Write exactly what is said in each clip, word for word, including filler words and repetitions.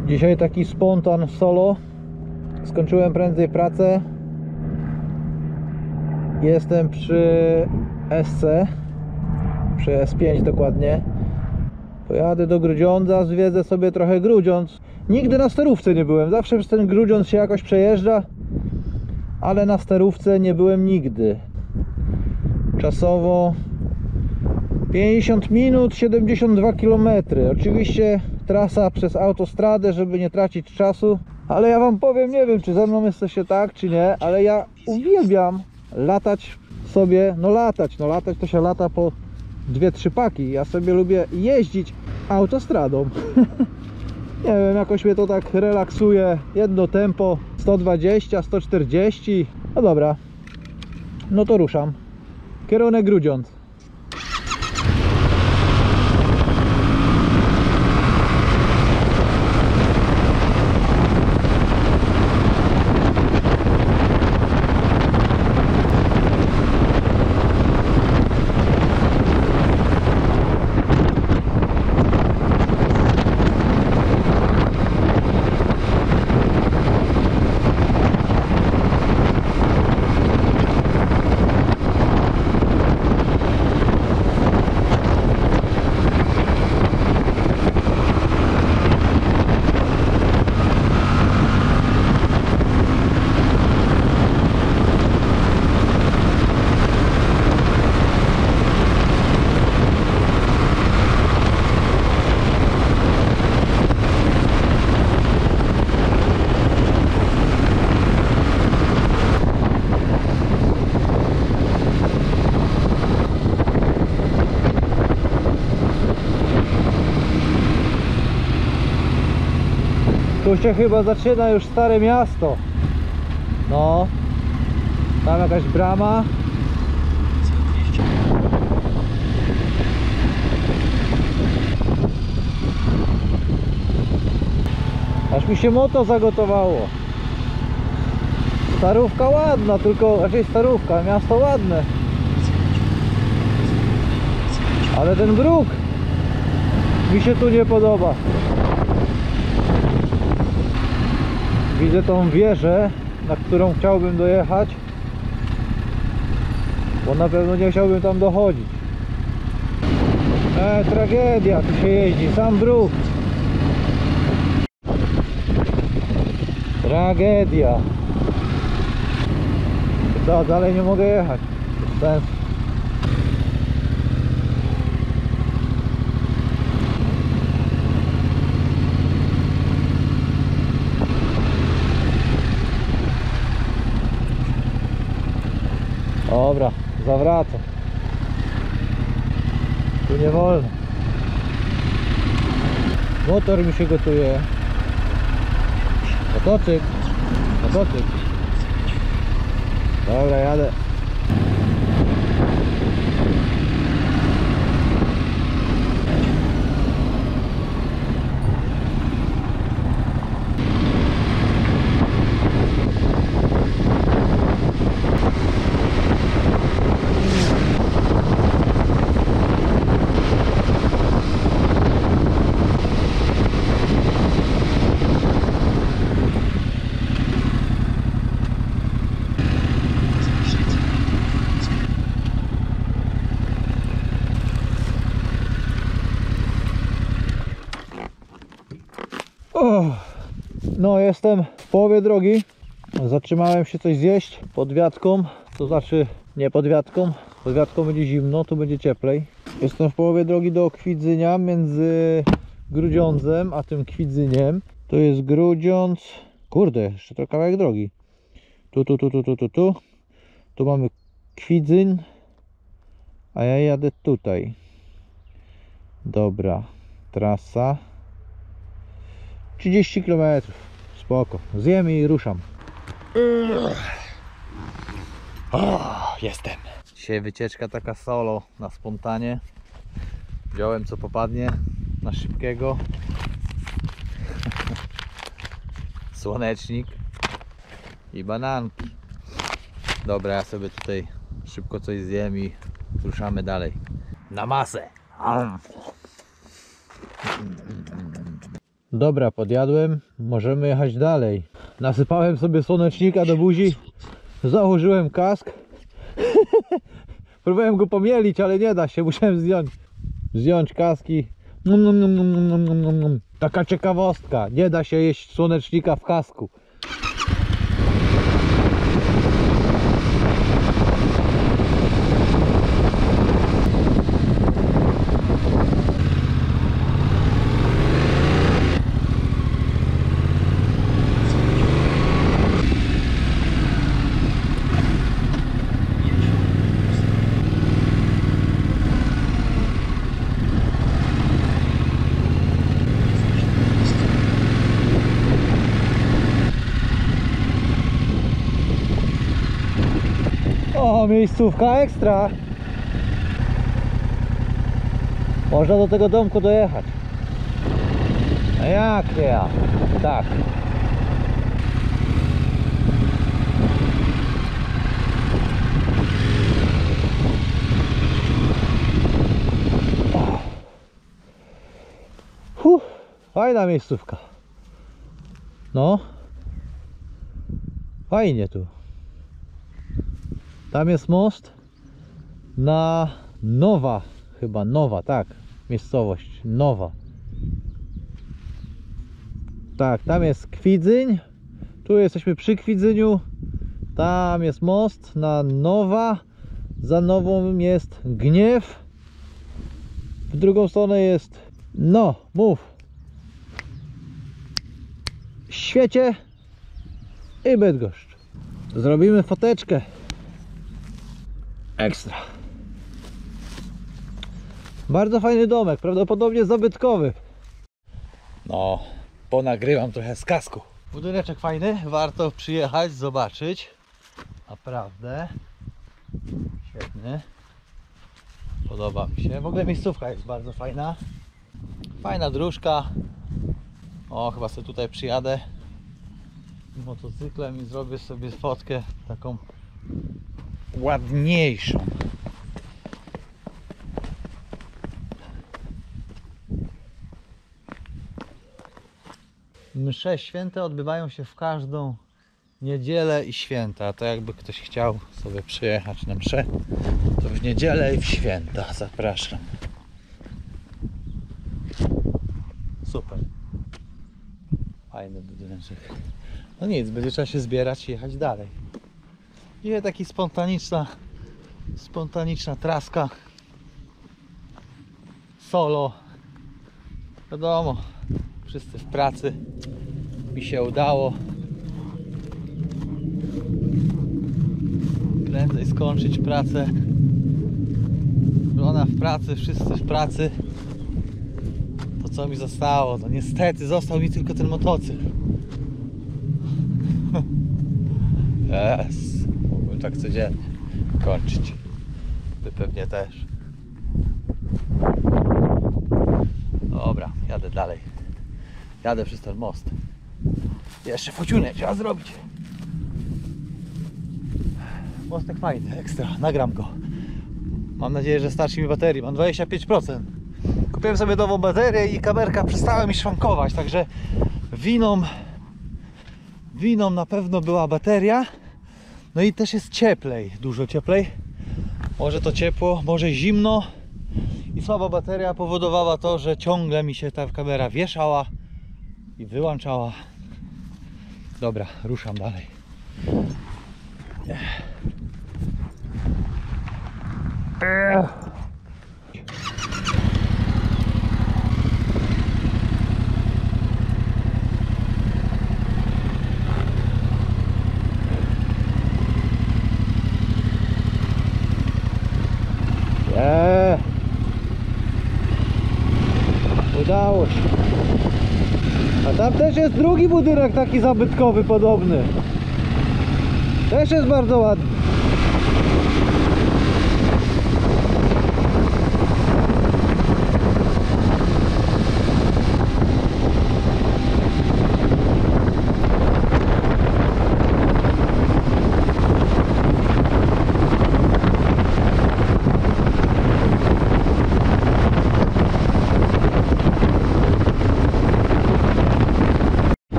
Dzisiaj taki spontan solo. Skończyłem prędzej pracę. Jestem przy S C, przy S pięć dokładnie. Pojadę do Grudziądza, zwiedzę sobie trochę Grudziądz. Nigdy na sterówce nie byłem, zawsze przez ten Grudziądz się jakoś przejeżdża, ale na sterówce nie byłem nigdy. Czasowo pięćdziesiąt minut, siedemdziesiąt dwa kilometry. Oczywiście trasa przez autostradę, żeby nie tracić czasu. Ale ja wam powiem, nie wiem czy ze mną jesteście tak czy nie, ale ja uwielbiam latać sobie, no latać, no latać to się lata po dwie trzy paki. Ja sobie lubię jeździć autostradą. Nie wiem, jakoś mnie to tak relaksuje. Jedno tempo sto dwadzieścia, sto czterdzieści. No dobra, no to ruszam. Kierunek Grudziądz. Tu się chyba zaczyna już Stare Miasto. No, tam jakaś brama. Aż mi się moto zagotowało. Starówka ładna, tylko raczej starówka, miasto ładne. Ale ten bruk mi się tu nie podoba. Widzę tą wieżę, na którą chciałbym dojechać, bo na pewno nie chciałbym tam dochodzić. E, tragedia, tu się jeździ, sam bruk. Tragedia. Co, dalej nie mogę jechać. Bez sensu. Dobra, zawracam. Tu nie wolno. Motor mi się gotuje. Motocykl. Motocykl. Dobra, jadę. No, jestem w połowie drogi. Zatrzymałem się coś zjeść pod wiatką, to znaczy nie pod wiatką. Pod wiatką będzie zimno, tu będzie cieplej. Jestem w połowie drogi do Kwidzynia, między Grudziądzem a tym Kwidzyniem. To jest Grudziądz. Kurde, jeszcze to kawałek drogi. Tu, tu, tu, tu, tu, tu, tu. Tu mamy Kwidzyń, a ja jadę tutaj. Dobra, trasa trzydzieści kilometrów. Spoko, zjem i ruszam. O, jestem. Dzisiaj wycieczka taka solo na spontanie. Wziąłem co popadnie na szybkiego. Słonecznik i bananki. Dobra, ja sobie tutaj szybko coś zjem i ruszamy dalej. Na masę. Dobra, podjadłem, możemy jechać dalej. Nasypałem sobie słonecznika do buzi, założyłem kask. Próbowałem go pomielić, ale nie da się, musiałem zdjąć zdjąć kaski. Num, num, num, num, num, num, num, num. Taka ciekawostka, nie da się jeść słonecznika w kasku. O, miejscówka ekstra. Można do tego domku dojechać. A jak ja? Tak. Huh, fajna miejscówka. No. Fajnie tu. Tam jest most na Nowa, chyba Nowa, tak, miejscowość Nowa. Tak, tam jest Kwidzyń, tu jesteśmy przy Kwidzyniu, tam jest most na Nowa, za Nową jest Gniew, w drugą stronę jest, no, mów, Świecie i Bydgoszcz. Zrobimy foteczkę. Ekstra. Bardzo fajny domek, prawdopodobnie zabytkowy. No, ponagrywam trochę z kasku. Budyneczek fajny, warto przyjechać, zobaczyć. Naprawdę. Świetny. Podoba mi się. W ogóle miejscówka jest bardzo fajna. Fajna dróżka. O, chyba sobie tutaj przyjadę motocyklem i zrobię sobie fotkę taką ładniejszą. Msze święte odbywają się w każdą niedzielę i święta. To jakby ktoś chciał sobie przyjechać na mszę, to w niedzielę i w święta zapraszam. Super. Fajny budyneczek. No nic, będzie trzeba się zbierać i jechać dalej. Dzisiaj taki spontaniczna spontaniczna traska solo. Wiadomo, wszyscy w pracy. Mi się udało prędzej skończyć pracę. Żona w pracy, wszyscy w pracy. To co mi zostało? No niestety został mi tylko ten motocykl. Yes. Mógłbym tak codziennie kończyć. Ty pewnie też. Dobra, jadę dalej. Jadę przez ten most. Jeszcze fociunę trzeba zrobić. Mostek fajny, ekstra. Nagram go. Mam nadzieję, że starczy mi baterii. Mam dwadzieścia pięć procent. Kupiłem sobie nową baterię i kamerka przestała mi szwankować. Także winą winą na pewno była bateria. No i też jest cieplej, dużo cieplej. Może to ciepło, może zimno. I słaba bateria powodowała to, że ciągle mi się ta kamera wieszała i wyłączała. Dobra, ruszam dalej. Eee, udało się. A tam też jest drugi budynek taki zabytkowy podobny. Też jest bardzo ładny.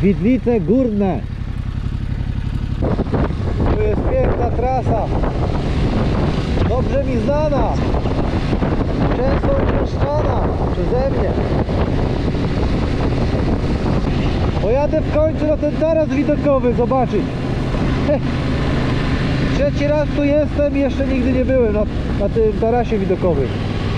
Widlice Górne. Tu jest piękna trasa. Dobrze mi znana. Często uczęszczana przeze mnie. Pojadę w końcu na ten taras widokowy zobaczyć. Trzeci raz tu jestem i jeszcze nigdy nie byłem na, na tym tarasie widokowym.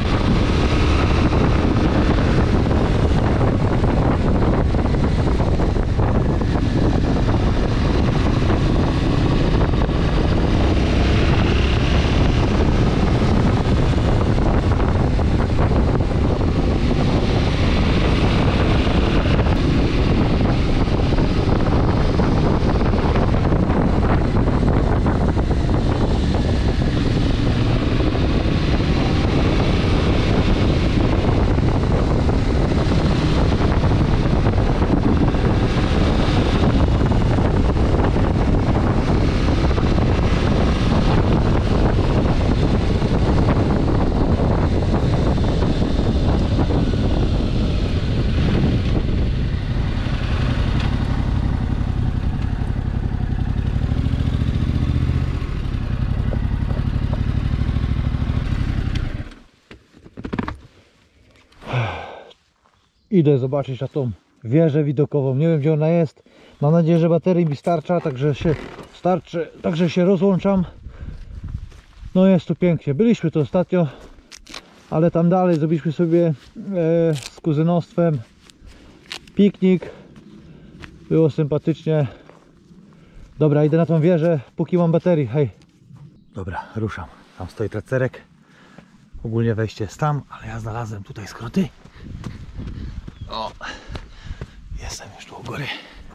Idę zobaczyć na tą wieżę widokową. Nie wiem, gdzie ona jest. Mam nadzieję, że baterii mi starcza, także się starczy, także się rozłączam. No jest tu pięknie. Byliśmy tu ostatnio, ale tam dalej zrobiliśmy sobie e, z kuzynostwem piknik. Było sympatycznie. Dobra, idę na tą wieżę, póki mam baterii. Hej. Dobra, ruszam. Tam stoi tracerek. Ogólnie wejście jest tam, ale ja znalazłem tutaj skróty. O, jestem już tu u góry.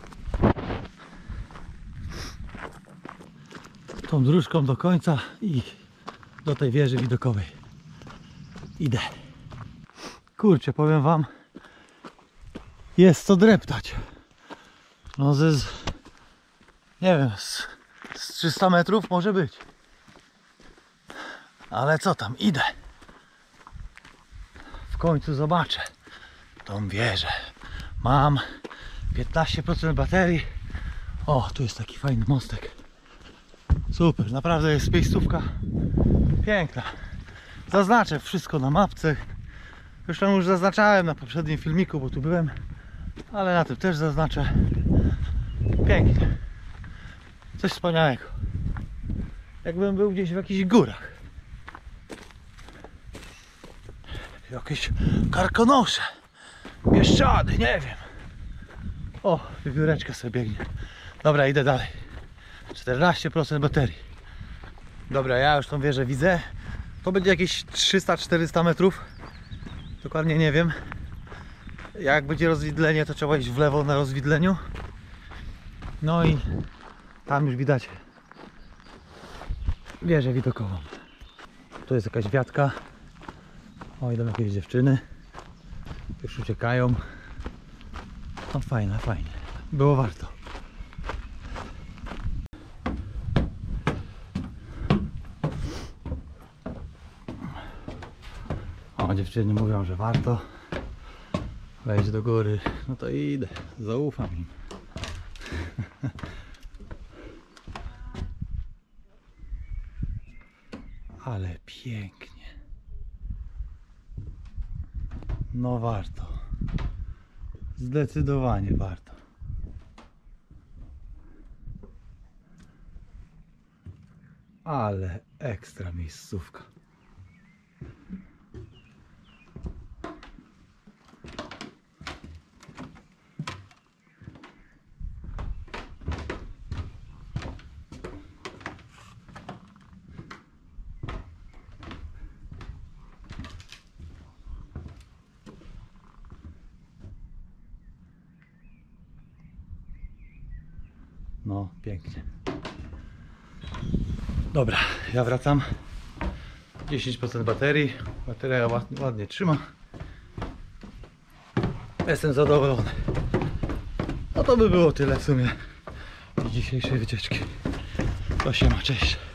Tą dróżką do końca i do tej wieży widokowej. Idę. Kurczę, powiem wam, jest co dreptać. No ze, nie wiem, z, z trzysta metrów może być. Ale co tam, idę. W końcu zobaczę tą wieżę. Mam piętnaście procent baterii. O, tu jest taki fajny mostek. Super, naprawdę jest miejscówka piękna. Zaznaczę wszystko na mapce. Zresztą już zaznaczałem na poprzednim filmiku, bo tu byłem, ale na tym też zaznaczę. Pięknie. Coś wspaniałego. Jakbym był gdzieś w jakichś górach. Jakieś karkonosze, Bieszczady, nie wiem. O, wiewióreczka sobie biegnie. Dobra, idę dalej. czternaście procent baterii. Dobra, ja już tą wieżę widzę. To będzie jakieś trzysta czterysta metrów. Dokładnie nie wiem. Jak będzie rozwidlenie, to trzeba iść w lewo na rozwidleniu. No i tam już widać wieżę widokową. Tu jest jakaś wiatka. O, idą jakieś dziewczyny. Już uciekają. No fajne, fajnie. Było warto. O, dziewczyny mówią, że warto wejść do góry. No to idę. Zaufam im. Ale pięknie. No warto. Zdecydowanie warto. Ale ekstra miejscówka. No, pięknie. Dobra, ja wracam. dziesięć procent baterii. Bateria ładnie, ładnie trzyma. Jestem zadowolony. No to by było tyle w sumie z dzisiejszej wycieczki. To siema, cześć.